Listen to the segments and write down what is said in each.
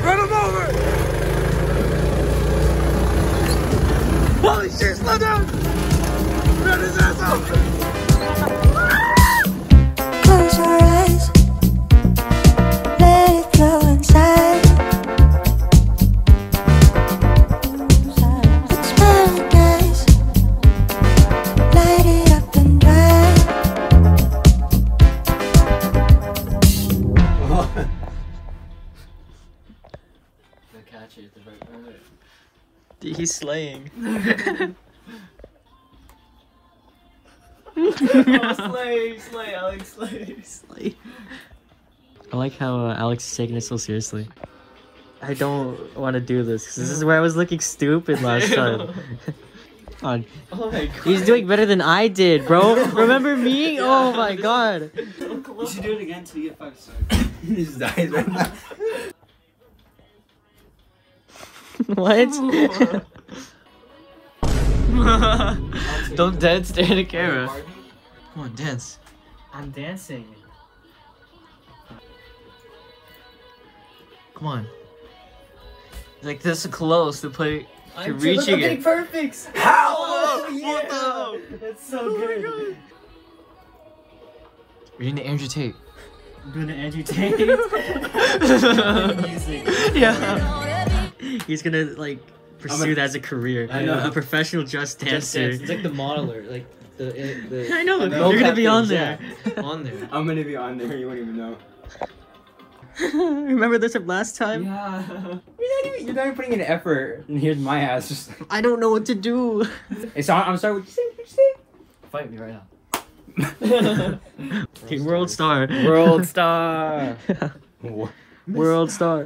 Run him over! Holy shit, slow down! Run his ass over! Close your eyes, let it flow inside. It's paradise, light it up and drive. Catch it at the right moment. Dude, he's slaying. Slay, Alex, slay. I like how Alex is taking it so seriously. I don't want to do this because this is where I was looking stupid last time. God. Oh my god. He's doing better than I did, bro. Remember me? Oh my god. You should do it again until you get 5 stars. He just dies right now. What? Don't dead stare at the camera. Come on, dance. I'm dancing. Come on. Like this close to play to reaching Look at it. Big Perfects. How? Oh, yeah. What the? That's so good. You're in the Andrew Tate. I'm doing an Andrew Tate. Music. Yeah. He's gonna like pursue that as a career. I know. A professional just Just dancer. dance. It's like the modeler, like the. I know. know. You're gonna be on Yeah. there. On there. I'm gonna be on there, you won't even know. Remember this from last time? Yeah. You're not even putting in effort. And here's my ass just... I don't know what to do. Hey, so I'm sorry, what'd you say? What'd you say? Fight me right now. Okay, world star. World star. World star.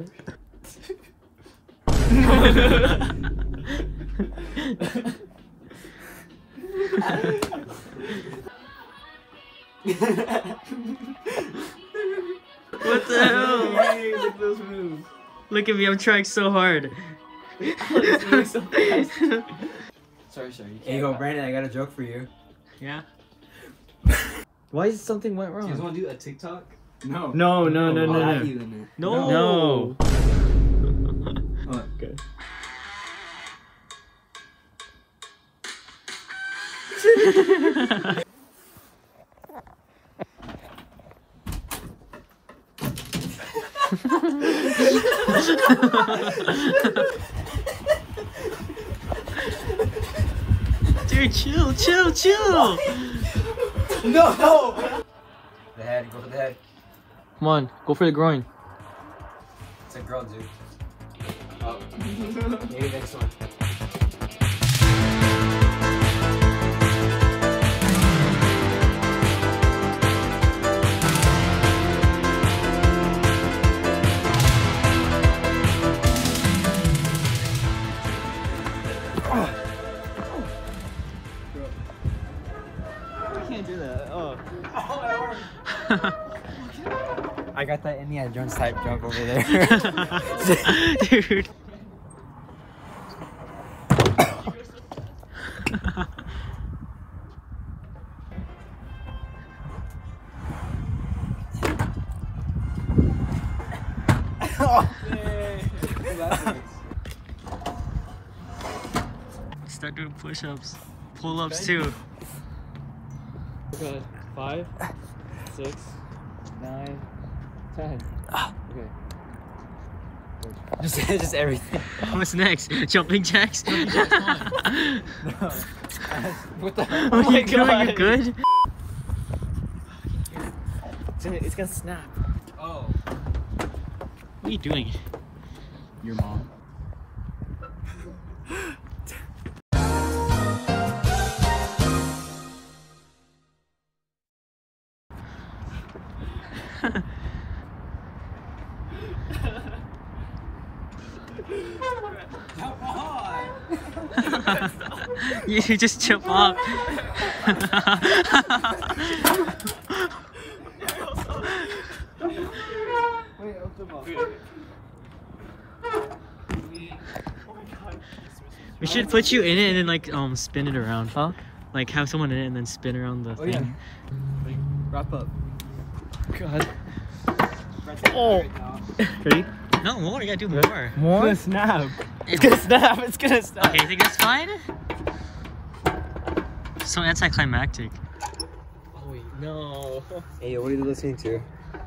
What the hell? Hey, look at those moves. Look at me, I'm trying so hard. Alex, moving so fast. Sorry. Here you go, Brandon, I got a joke for you. Yeah? Why is something went You guys wrong? want to do a TikTok? No. No. No. Oh, okay. Dude, chill. No! The head, go for the head. Come on, go for the groin. It's a girl, dude. Oh. Maybe next one. I can't do that. Oh. I got that Indiana Jones type jump over there. Dude. Start doing push-ups. Pull-ups too. Okay, 5, 6, 9, 10. Okay. just everything. What's next? Jumping jacks? What the hell? What are you doing? You good? It's gonna snap. Oh. What are you doing? Your mom. Come on! You just jump off. We should put you in it and then like spin it around. Huh? Like have someone in it and then spin around the thing. Yeah. Wrap up. God. Oh. Ready? No, more. You gotta do more. More? It's gonna snap. It's gonna snap. It's gonna snap. Okay, you think that's fine? So anticlimactic. Oh wait, no. Hey, yo, what are you listening to?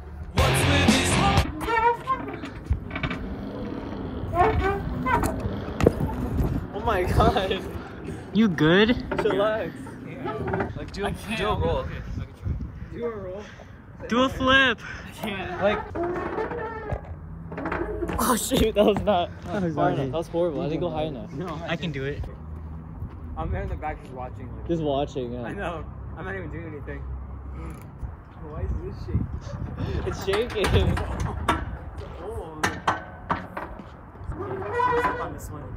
Oh my god. You good? Chillax. Like do a roll. Okay, I can try. Do a roll. Do a flip. I can't. Like. Oh shoot, that was not far enough. That was horrible. I didn't go high enough. No, I can do it. I'm there in the back just watching. Like, just watching, yeah. I know. I'm not even doing anything. Why is this shaking? It's shaking. Oh. On this one.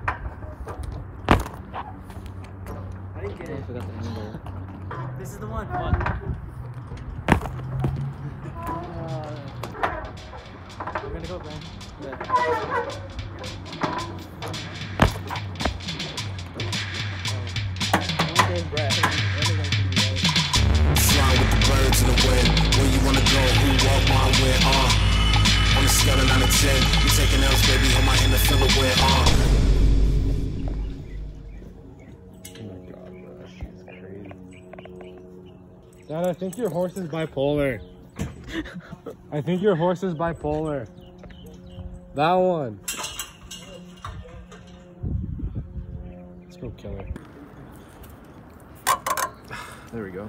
I didn't get it. I forgot the angle. This is the one. We're gonna go, man. Yeah. Flying with the birds in the wind. Where you wanna go? Who walk my way? On a scale of 9 to 10, you taking L's, baby. Hold my hand to feel it where Oh my god, bro, that shit's crazy. Dad, I think your horse is bipolar. I think your horse is bipolar. That one. Let's go kill her. There we go.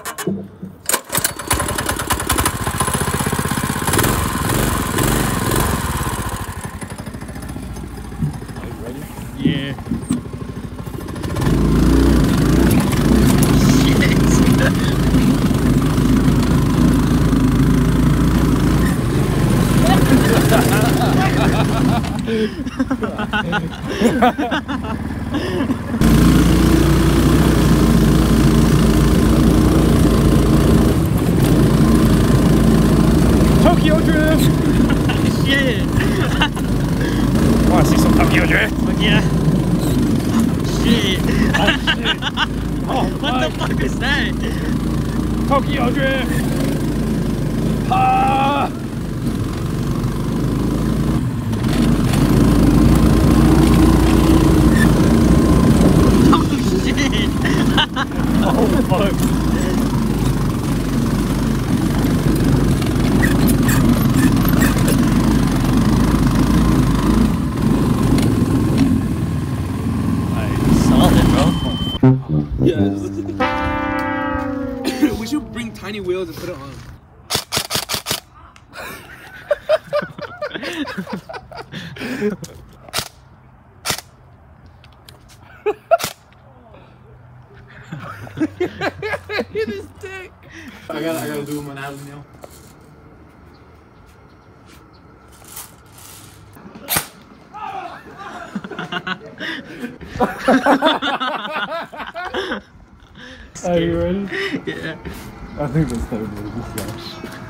Are you ready? Yeah. Tokyo Drift! Shit. Wanna see some Tokyo Drift? Fuck yeah. Shit. Oh, What the fuck is that? Tokyo Drift! Ah! Oh shit. Oh fuck. Solid, bro. Yeah. We should bring tiny wheels and put it on. His dick. I gotta do my nose now. Are you ready? Yeah. I think that's how it is.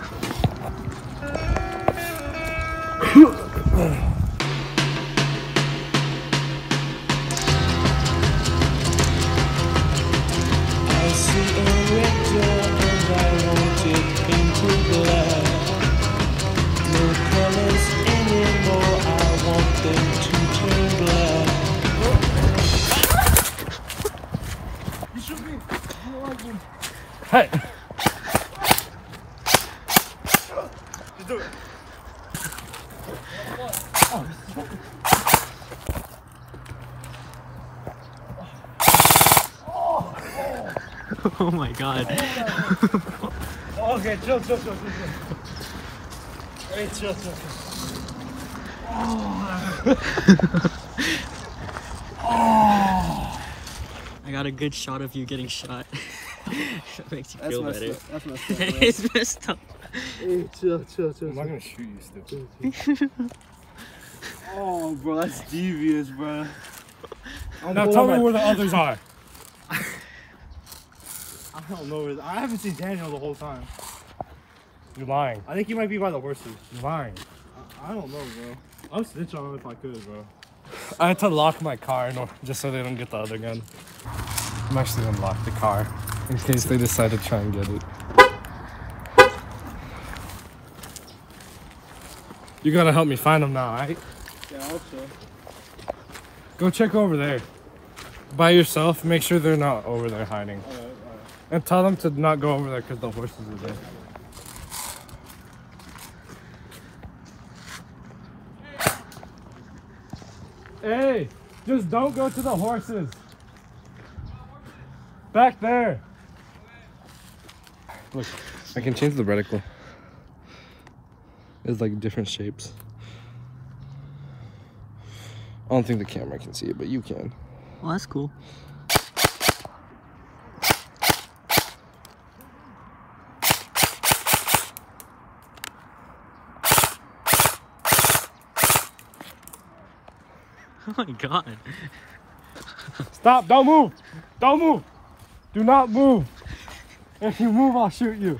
I see a red door and I want it painted black. No colors anymore, I want them to turn black. Hey! Oh my god. Okay, chill. Hey, chill. I got a good shot of you getting shot. That makes you feel better. That's messed up. It's messed up. Hey, chill. I'm not gonna shoot you, stupid. Oh, bro, that's devious, bro. Now tell me where the others are. I don't know. I haven't seen Daniel the whole time. You're lying. I think he might be by the horses. You're lying. I don't know, bro. I'll snitch on him if I could, bro. I had to lock my car just so they don't get the other gun. I'm actually gonna lock the car in case they decide to try and get it. You gotta help me find them now, alright? Yeah, I'll chill. Go check over there. By yourself, make sure they're not over there hiding. Alright. And tell them to not go over there because the horses are there. Hey, just don't go to the horses. Back there. Look, I can change the reticle. It's like different shapes. I don't think the camera can see it, but you can. Well, that's cool. Oh my god. Stop, don't move. Don't move. Do not move. If you move, I'll shoot you.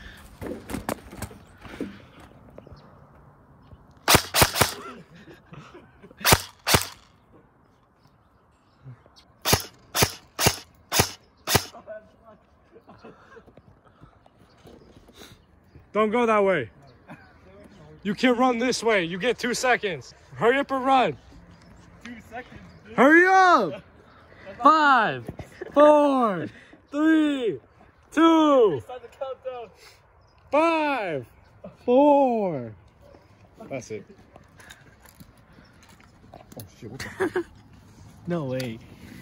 Don't go that way. You can run this way. You get 2 seconds. Hurry up and run. 2 seconds, dude. Hurry up. 5, 4, 3, 2, Start the countdown. 5, 4. That's it. Oh shit, what the fuck? No way.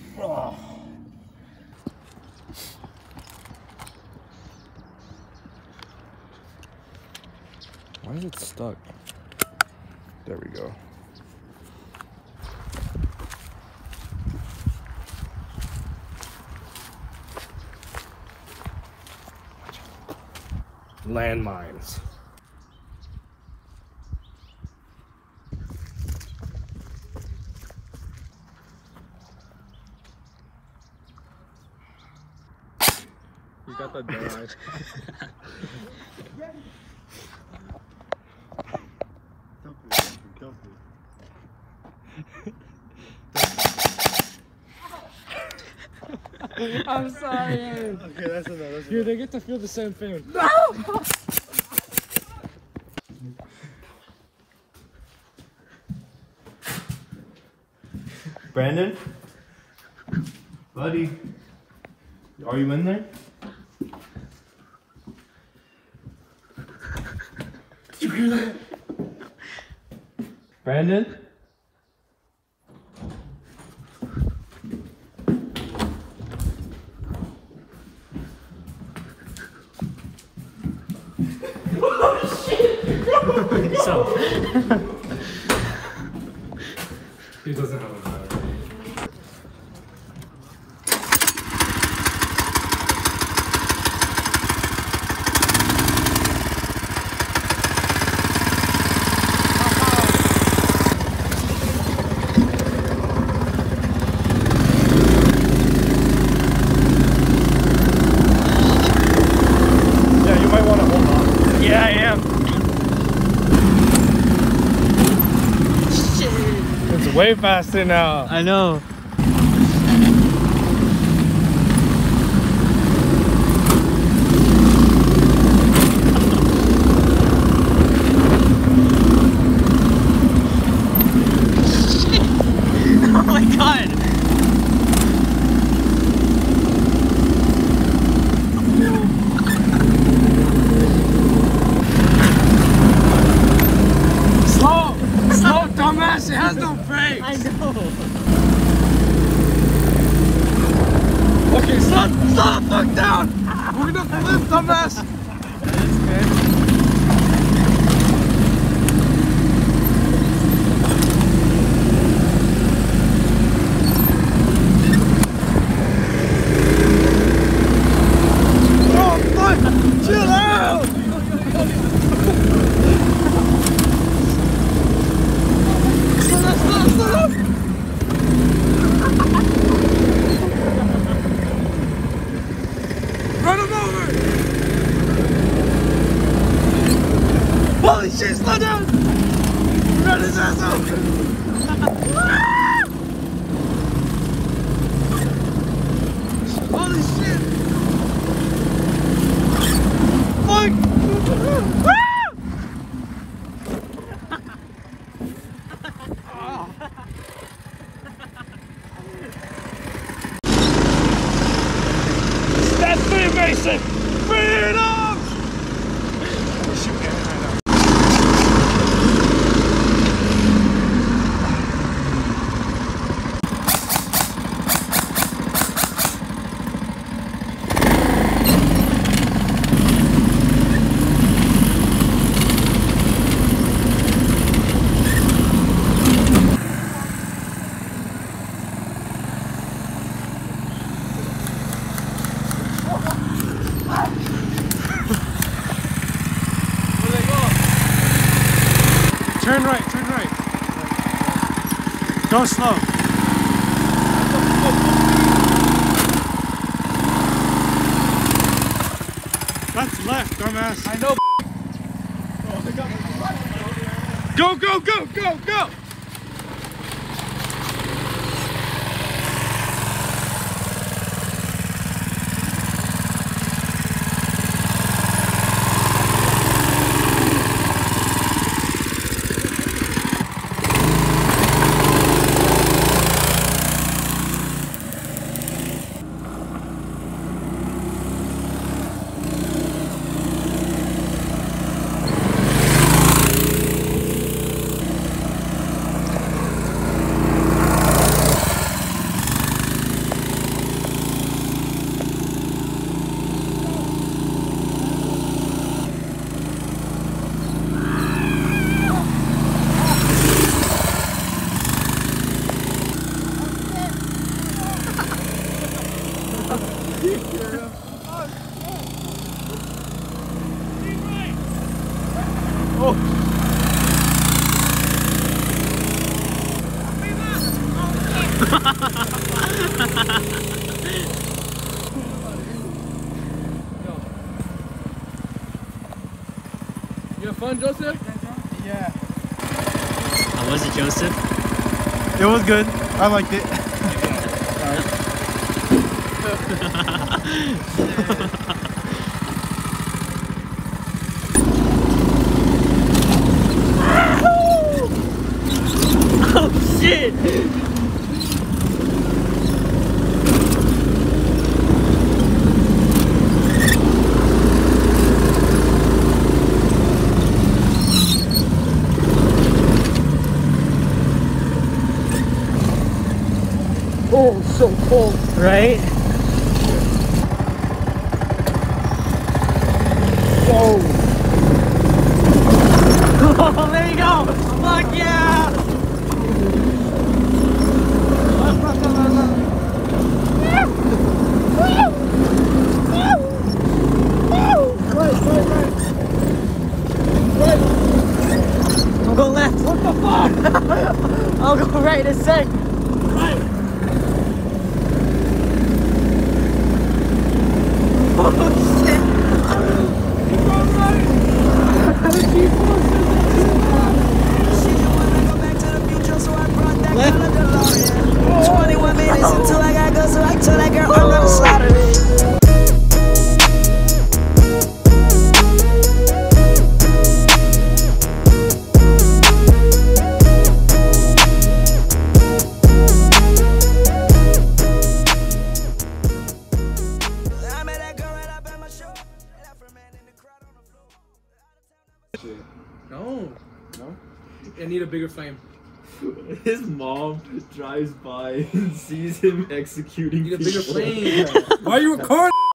Why is it stuck? There we go. Landmines. You got that dead eye. I'm sorry. Okay, that's enough. Here, they get to feel the same thing. Brandon? Buddy? Are you in there? Did you hear that? Brandon? So. He doesn't have a battery. Yeah, you might want to hold on. Yeah, I am. It's way faster now. I know. Oh my god. Slow, dumbass, it has no brakes. I know. Okay, slow the fuck down. We're gonna flip, dumbass. Oh, fuck! Chill out! Stop! Run him over! Holy shit, slow down! Run his ass over! Holy shit! Fuck! That's Freemason! Freedom! Shoot Aaron right now. Turn right, turn right. Go slow. That's left, dumbass. I know. Go, go, go, go, go! You have fun, Joseph? Yeah. How was it, Joseph? It was good. I liked it. Oh shit! Oh, so cold. Right? Whoa. Oh, there you go! Fuck yeah! I'll go left. What the fuck? I'll go right in a sec. Right. Oh shit! Keep going right. Left. 21 minutes until I gotta go, so I told that girl I'm gonna slaughter it. No. No? I need a bigger flame. His mom drives by and sees him executing I need a bigger people. flame. Why are you recording?